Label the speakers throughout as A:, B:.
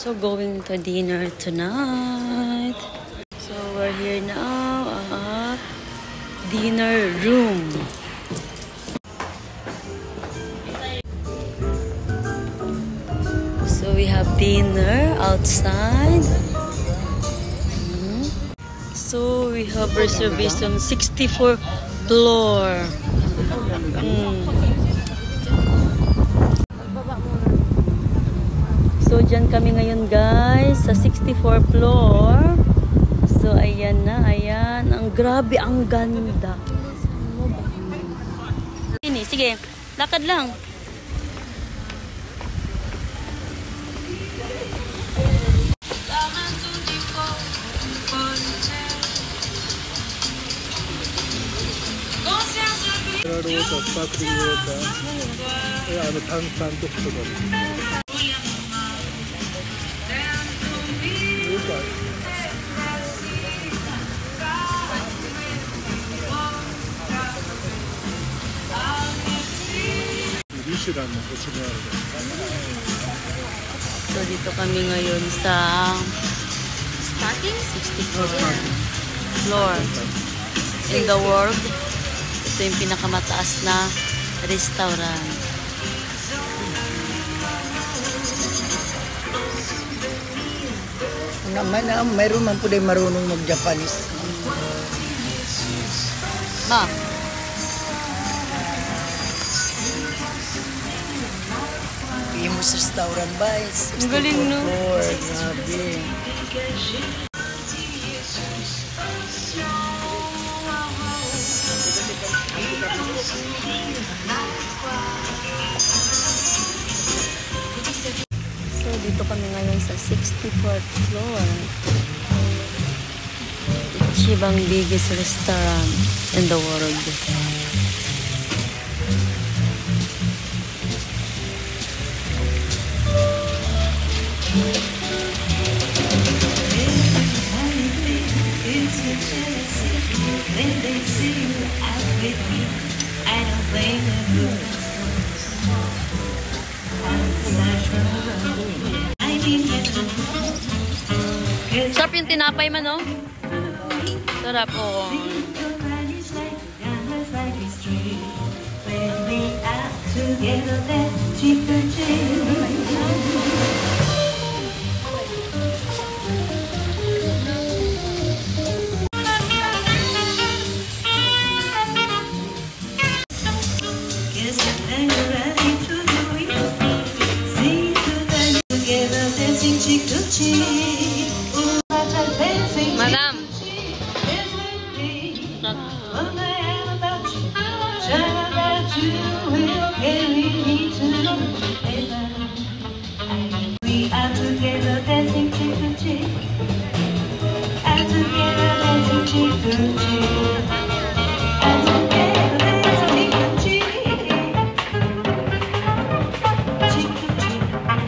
A: So going to dinner tonight. So we're here now at dinner room. So we have dinner outside. So we have reservation 64th floor. So dyan kami ngayon guys sa 64th floor. So ayan na, ayan. Ang grabe, ang ganda. Sige, lakad lang.
B: sparkling water, 탄산 독소금. 미슐란 보시면
A: So dito kami ngayon sa 64th floor in the world. Ito yung pinakamataas na restaurant.
C: Mayroon man po din marunong mag-Japanese.
A: Ma?
C: Famous restaurant ba?
A: Ang galing, no?
C: Grabe.
A: So, dito kami ngayon sa 64th floor. Ichibang biggest restaurant in the world. Sarap yung tinapay man, no? Sarap po. Madam.
D: We are together dancing cheek to cheek. And together dancing cheek to cheek. And together dancing cheek to cheek. Cheek to cheek.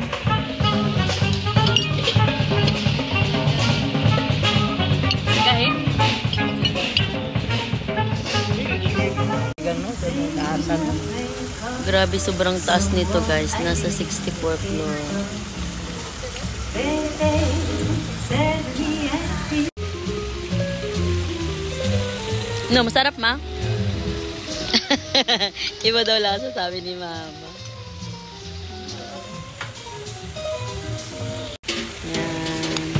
A: Grabe, sobrang taas nito guys. Nasa 64th floor. No, masarap ma? Iba daw lasa, sabi ni mama. Yan.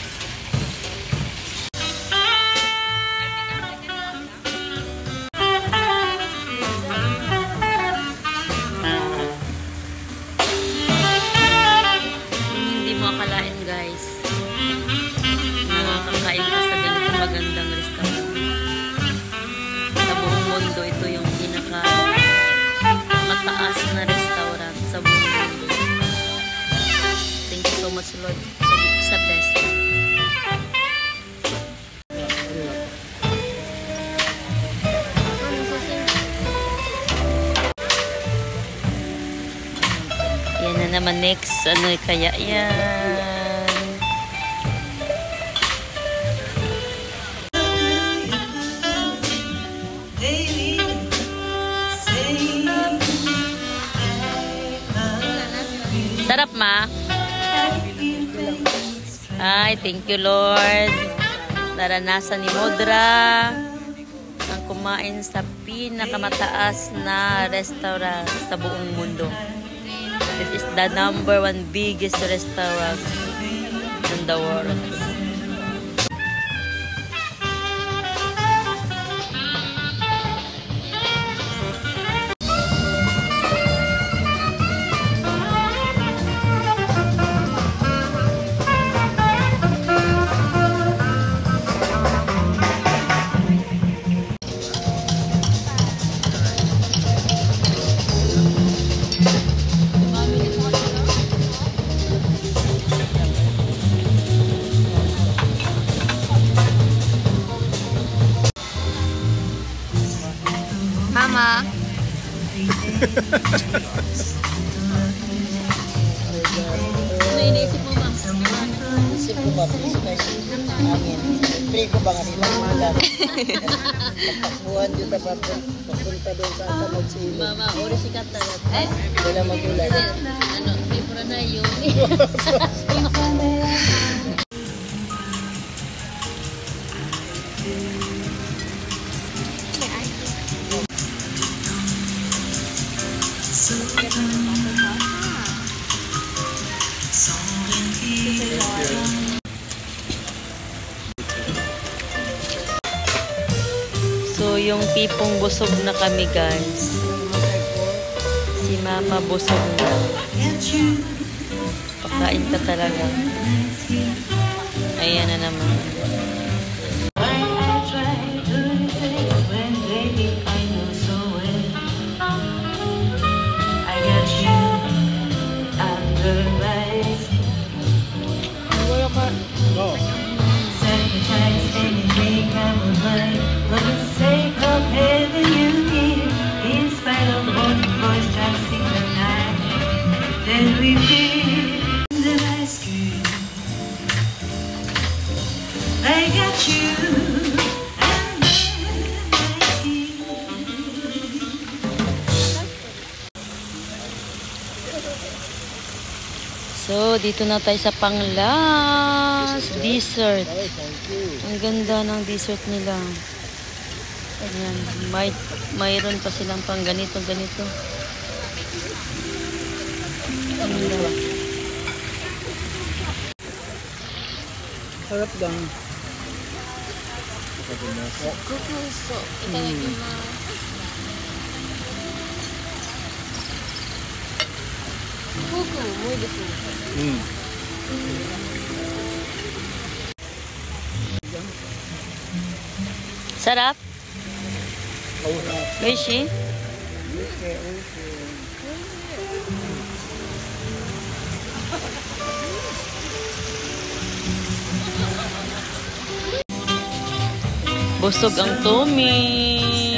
A: Hindi mo akalain guys. Makakain ka sa ganitong magandang restaurant. Mundo, ito yung pinaka mataas na restaurant sa buong mundo. Thank you so much Lord sa blessing. Yan na naman next. Ano kaya yan? Sarap ma. Ay, thank you Lord. Naranasan ni Modra ang kumain sa pinakamataas na restaurant sa buong mundo. This is the #1 biggest restaurant in the world.
E: Mama.
A: Ano iniisip mo, ma'am?
C: Isip ko ba, please, may angin. Pray ko ba nga nila malam. Pagpakuhan dito na papunta doon sa atin magsilo.
A: Mama, ori si Kata.
C: Wala magulat.
A: Ano, may pura na yun. So, yung tipong busog na kami, guys. Si Mama busog na. Pakain ka talaga. Ayan na naman.
B: No.
D: I got you.
A: So, dito na tayo sa pang-last dessert. Ang ganda ng dessert nila. Ayan, mayroon pa silang pang ganito.
C: Harap lang.
E: Kukuso. Itadakimasu. Fuku, muy desu.
A: Sarap? Oishi? Busog ang tummy.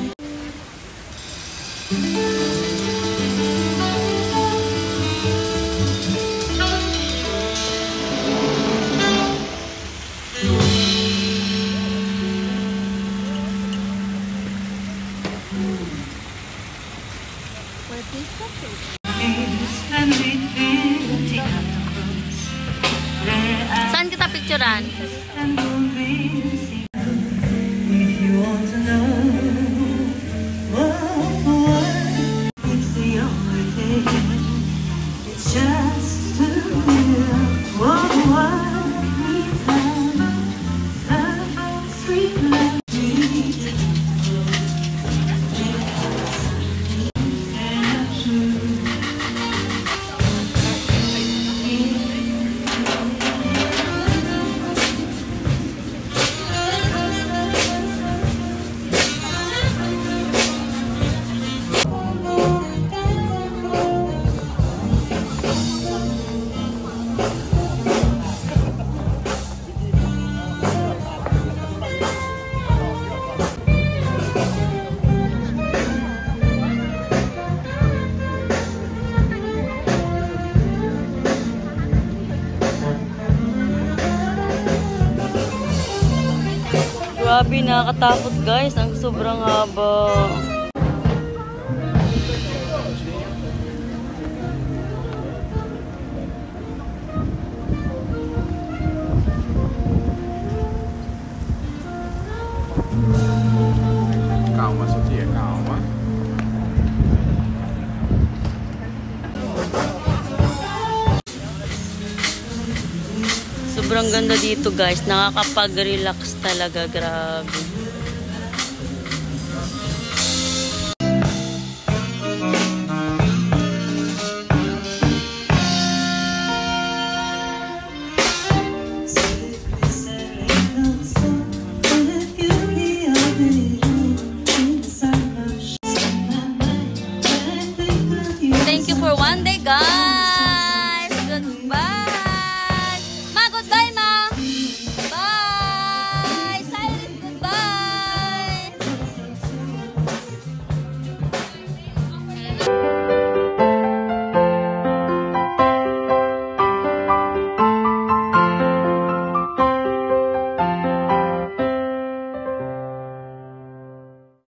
A: Saan kita picturean? Grabe, nakakatakot guys. Ang sobrang haba. Sobrang ganda dito guys. Nakakapag-relax talaga. Grabe. Thank you for one day guys.